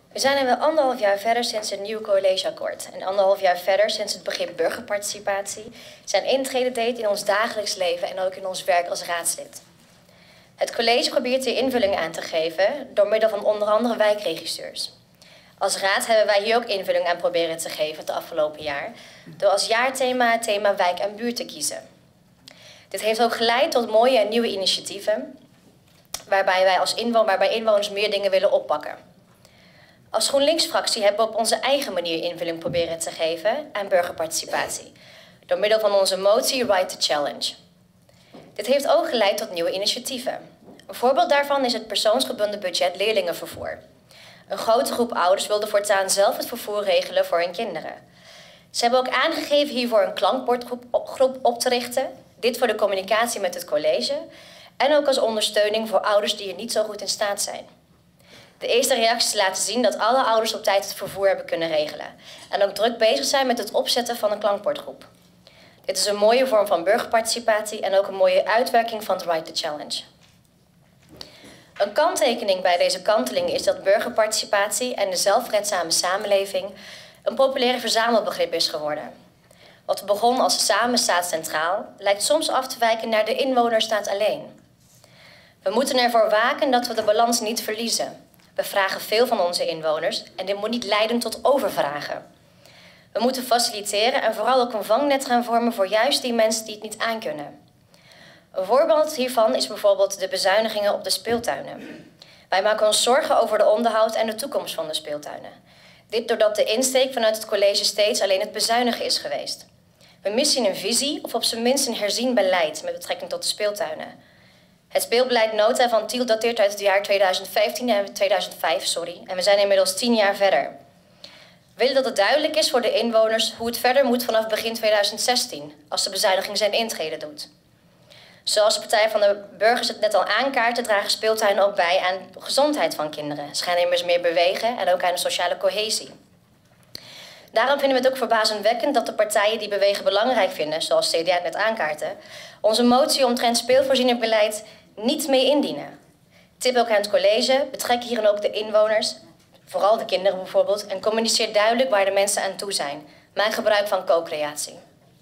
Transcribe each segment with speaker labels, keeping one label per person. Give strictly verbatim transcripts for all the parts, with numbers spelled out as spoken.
Speaker 1: We zijn er wel anderhalf jaar verder sinds het nieuwe collegeakkoord. En anderhalf jaar verder sinds het begrip burgerparticipatie zijn intrede deed in ons dagelijks leven en ook in ons werk als raadslid. Het college probeert hier invulling aan te geven door middel van onder andere wijkregisseurs. Als raad hebben wij hier ook invulling aan proberen te geven het afgelopen jaar, door als jaarthema het thema wijk en buurt te kiezen. Dit heeft ook geleid tot mooie en nieuwe initiatieven, waarbij wij als inwoners, waarbij inwoners meer dingen willen oppakken. Als GroenLinks-fractie hebben we op onze eigen manier invulling proberen te geven aan burgerparticipatie, door middel van onze motie Right to Challenge. Dit heeft ook geleid tot nieuwe initiatieven. Een voorbeeld daarvan is het persoonsgebonden budget leerlingenvervoer. Een grote groep ouders wilde voortaan zelf het vervoer regelen voor hun kinderen. Ze hebben ook aangegeven hiervoor een klankbordgroep op te richten, dit voor de communicatie met het college en ook als ondersteuning voor ouders die er niet zo goed in staat zijn. De eerste reacties laten zien dat alle ouders op tijd het vervoer hebben kunnen regelen en ook druk bezig zijn met het opzetten van een klankbordgroep. Dit is een mooie vorm van burgerparticipatie en ook een mooie uitwerking van het Right to Challenge. Een kanttekening bij deze kanteling is dat burgerparticipatie en de zelfredzame samenleving een populair verzamelbegrip is geworden. Wat begon als samen staat centraal, lijkt soms af te wijken naar de inwoner staat alleen. We moeten ervoor waken dat we de balans niet verliezen. We vragen veel van onze inwoners en dit moet niet leiden tot overvragen. We moeten faciliteren en vooral ook een vangnet gaan vormen voor juist die mensen die het niet aankunnen. Een voorbeeld hiervan is bijvoorbeeld de bezuinigingen op de speeltuinen. Wij maken ons zorgen over de onderhoud en de toekomst van de speeltuinen. Dit doordat de insteek vanuit het college steeds alleen het bezuinigen is geweest. We missen een visie of op zijn minst een herzien beleid met betrekking tot de speeltuinen. Het speelbeleid Nota van Tiel dateert uit het jaar tweeduizend vijftien en tweeduizend vijf, sorry, en we zijn inmiddels tien jaar verder. We willen dat het duidelijk is voor de inwoners hoe het verder moet vanaf begin tweeduizend zestien, als de bezuiniging zijn intrede doet. Zoals de Partij van de Burgers het net al aankaarten, dragen speeltuinen ook bij aan de gezondheid van kinderen. Ze gaan immers meer bewegen en ook aan de sociale cohesie. Daarom vinden we het ook verbazingwekkend dat de partijen die bewegen belangrijk vinden, zoals C D A het net aankaarten, onze motie omtrent speelvoorzieningbeleid niet mee indienen. Tip ook aan het college, betrek hierin ook de inwoners, vooral de kinderen bijvoorbeeld, en communiceer duidelijk waar de mensen aan toe zijn. Maak gebruik van co-creatie.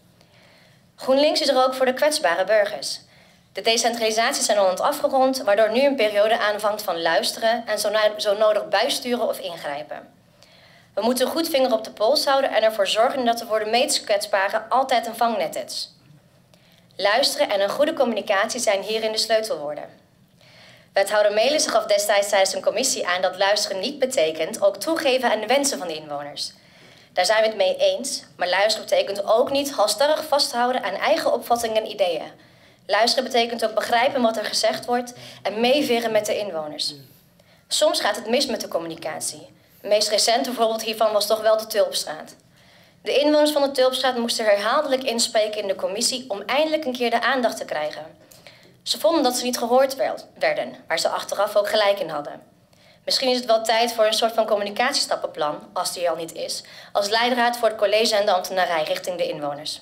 Speaker 1: GroenLinks is er ook voor de kwetsbare burgers. De decentralisaties zijn al afgerond, waardoor nu een periode aanvangt van luisteren en zo, zo nodig bijsturen of ingrijpen. We moeten goed vinger op de pols houden en ervoor zorgen dat er voor de meest kwetsbaren altijd een vangnet is. Luisteren en een goede communicatie zijn hierin de sleutelwoorden. Wethouder Melissen gaf destijds tijdens een commissie aan dat luisteren niet betekent ook toegeven aan de wensen van de inwoners. Daar zijn we het mee eens, maar luisteren betekent ook niet halstarrig vasthouden aan eigen opvattingen en ideeën. Luisteren betekent ook begrijpen wat er gezegd wordt en meeveren met de inwoners. Soms gaat het mis met de communicatie. Het meest recente voorbeeld hiervan was toch wel de Tulpstraat. De inwoners van de Tulpstraat moesten herhaaldelijk inspreken in de commissie om eindelijk een keer de aandacht te krijgen. Ze vonden dat ze niet gehoord werden, waar ze achteraf ook gelijk in hadden. Misschien is het wel tijd voor een soort van communicatiestappenplan, als die al niet is, als leidraad voor het college en de ambtenarij richting de inwoners.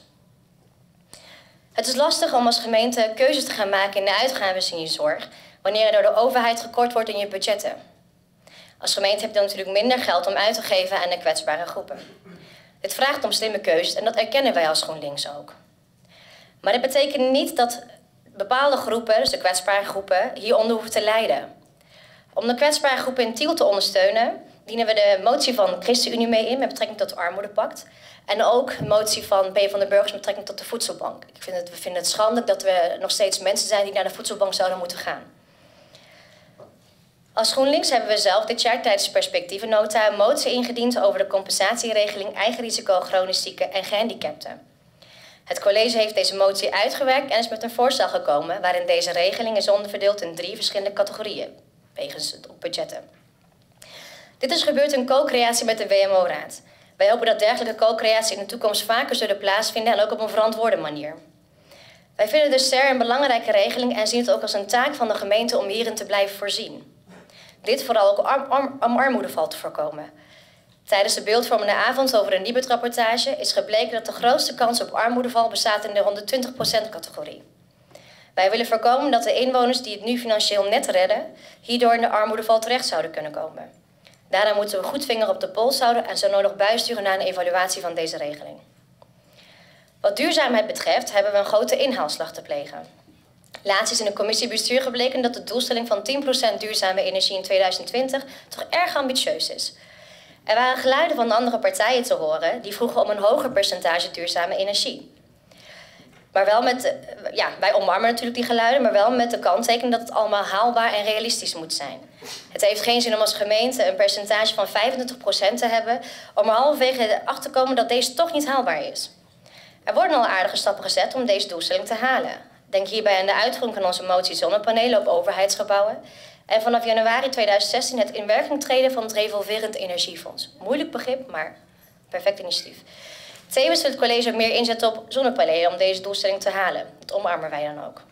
Speaker 1: Het is lastig om als gemeente keuzes te gaan maken in de uitgaven in je zorg, wanneer er door de overheid gekort wordt in je budgetten. Als gemeente heb je dan natuurlijk minder geld om uit te geven aan de kwetsbare groepen. Dit vraagt om slimme keuzes en dat erkennen wij als GroenLinks ook. Maar dit betekent niet dat bepaalde groepen, dus de kwetsbare groepen, hieronder hoeven te lijden. Om de kwetsbare groepen in Tiel te ondersteunen, dienen we de motie van ChristenUnie mee in met betrekking tot het armoedepact. En ook de motie van P van de Burgers met betrekking tot de voedselbank. Ik vind het, we vinden het schandelijk dat we nog steeds mensen zijn die naar de voedselbank zouden moeten gaan. Als GroenLinks hebben we zelf dit jaar tijdens de perspectievennota een motie ingediend over de compensatieregeling eigen risico chronisch zieken en gehandicapten. Het college heeft deze motie uitgewerkt en is met een voorstel gekomen waarin deze regeling is onderverdeeld in drie verschillende categorieën, wegens het budgetten. Dit is gebeurd in co-creatie met de W M O-raad. Wij hopen dat dergelijke co-creatie in de toekomst vaker zullen plaatsvinden en ook op een verantwoorde manier. Wij vinden de S E R een belangrijke regeling en zien het ook als een taak van de gemeente om hierin te blijven voorzien. Dit vooral ook om, om, om armoedeval te voorkomen. Tijdens de beeldvormende avond over de Nibud-rapportage is gebleken dat de grootste kans op armoedeval bestaat in de honderdtwintig procent categorie. Wij willen voorkomen dat de inwoners die het nu financieel net redden, hierdoor in de armoedeval terecht zouden kunnen komen. Daarna moeten we goed vinger op de pols houden en zo nodig bijsturen naar een evaluatie van deze regeling. Wat duurzaamheid betreft hebben we een grote inhaalslag te plegen. Laatst is in de commissie bestuur gebleken dat de doelstelling van tien procent duurzame energie in tweeduizend twintig toch erg ambitieus is. Er waren geluiden van de andere partijen te horen die vroegen om een hoger percentage duurzame energie. Maar wel met, ja, wij omarmen natuurlijk die geluiden, maar wel met de kanttekening dat het allemaal haalbaar en realistisch moet zijn. Het heeft geen zin om als gemeente een percentage van vijfentwintig procent te hebben, om er halverwege achter te komen dat deze toch niet haalbaar is. Er worden al aardige stappen gezet om deze doelstelling te halen. Denk hierbij aan de uitvoering van onze motie zonnepanelen op overheidsgebouwen en vanaf januari tweeduizend zestien het in werking treden van het Revolverend Energiefonds. Moeilijk begrip, maar perfect initiatief. Tevens wil het college meer inzetten op zonnepanelen om deze doelstelling te halen. Dat omarmen wij dan ook.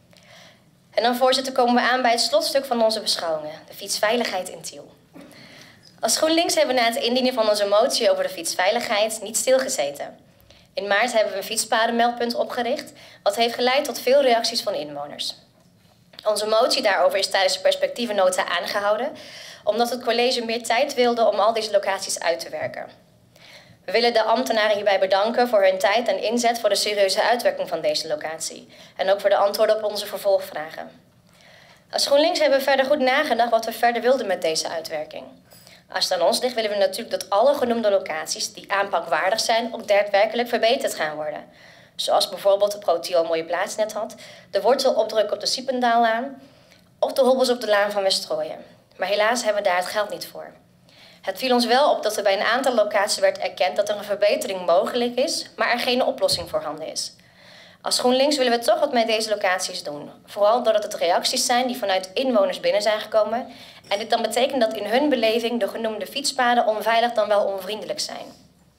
Speaker 1: En dan, voorzitter, komen we aan bij het slotstuk van onze beschouwingen, de fietsveiligheid in Tiel. Als GroenLinks hebben we na het indienen van onze motie over de fietsveiligheid niet stilgezeten. In maart hebben we een fietspadenmeldpunt opgericht, wat heeft geleid tot veel reacties van inwoners. Onze motie daarover is tijdens de perspectievennota aangehouden, omdat het college meer tijd wilde om al deze locaties uit te werken. We willen de ambtenaren hierbij bedanken voor hun tijd en inzet voor de serieuze uitwerking van deze locatie. En ook voor de antwoorden op onze vervolgvragen. Als GroenLinks hebben we verder goed nagedacht wat we verder wilden met deze uitwerking. Als het aan ons ligt willen we natuurlijk dat alle genoemde locaties die aanpakwaardig zijn ook daadwerkelijk verbeterd gaan worden. Zoals bijvoorbeeld de Protiel een mooie plaats net had, de wortelopdruk op de Siependaallaan of de hobbels op de Laan van Westrooien. Maar helaas hebben we daar het geld niet voor. Het viel ons wel op dat er bij een aantal locaties werd erkend dat er een verbetering mogelijk is, maar er geen oplossing voorhanden is. Als GroenLinks willen we toch wat met deze locaties doen. Vooral doordat het reacties zijn die vanuit inwoners binnen zijn gekomen. En dit dan betekent dat in hun beleving de genoemde fietspaden onveilig dan wel onvriendelijk zijn.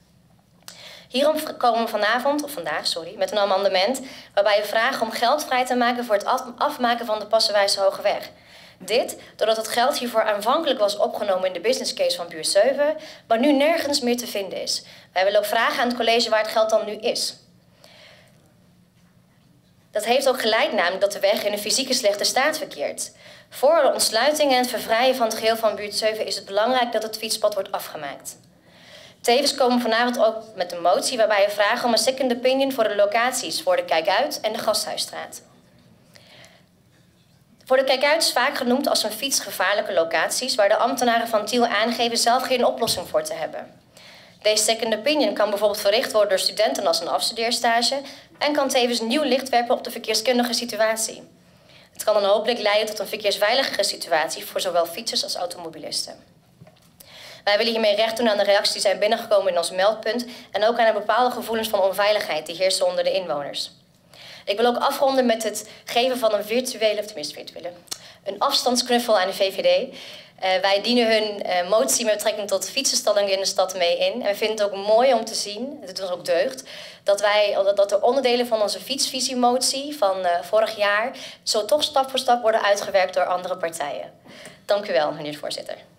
Speaker 1: Hierom komen we vanavond, of vandaag, sorry, met een amendement waarbij we vragen om geld vrij te maken voor het afmaken van de Passewijse Hogeweg. Dit doordat het geld hiervoor aanvankelijk was opgenomen in de business case van buurt zeven, maar nu nergens meer te vinden is. Wij willen ook vragen aan het college waar het geld dan nu is. Dat heeft ook geleid namelijk dat de weg in een fysieke slechte staat verkeert. Voor de ontsluiting en het vervrijen van het geheel van buurt zeven is het belangrijk dat het fietspad wordt afgemaakt. Tevens komen we vanavond ook met een motie waarbij we vragen om een second opinion voor de locaties voor de Kijkuit en de Gasthuisstraat. Voor de Kijkuit is vaak genoemd als een fietsgevaarlijke locaties waar de ambtenaren van Tiel aangeven zelf geen oplossing voor te hebben. Deze second opinion kan bijvoorbeeld verricht worden door studenten als een afstudeerstage en kan tevens nieuw licht werpen op de verkeerskundige situatie. Het kan dan hopelijk leiden tot een verkeersveiligere situatie voor zowel fietsers als automobilisten. Wij willen hiermee recht doen aan de reacties die zijn binnengekomen in ons meldpunt en ook aan de bepaalde gevoelens van onveiligheid die heersen onder de inwoners. Ik wil ook afronden met het geven van een virtuele, of tenminste virtuele, een afstandsknuffel aan de V V D. Uh, wij dienen hun uh, motie met betrekking tot fietsenstallingen in de stad mee in. En we vinden het ook mooi om te zien, het doet ons ook deugd, dat, wij, dat de onderdelen van onze fietsvisiemotie van uh, vorig jaar zo toch stap voor stap worden uitgewerkt door andere partijen. Dank u wel, meneer de voorzitter.